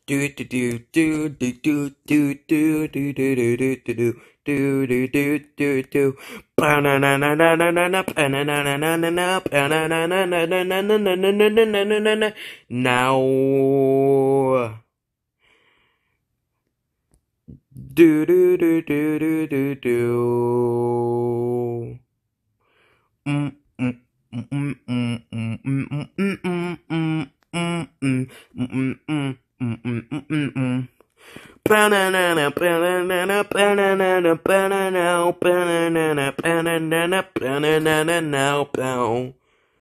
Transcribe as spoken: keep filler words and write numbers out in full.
Do do do do do do do do do do do do do do do do do do. Ba-na-na-na-na-na-na-na, ba-na-na-na-na-na-na, ba-na-na-na-na-na-na-na-na-na-na-na-na. Now. Do do do do do do do. Mm mm mm mm mm mm mm mm mm mm mm mm mm mm mm Mm-mm-mm-mm-mm. Banana, banana, banana, banana, banana, banana, banana, banana, banana,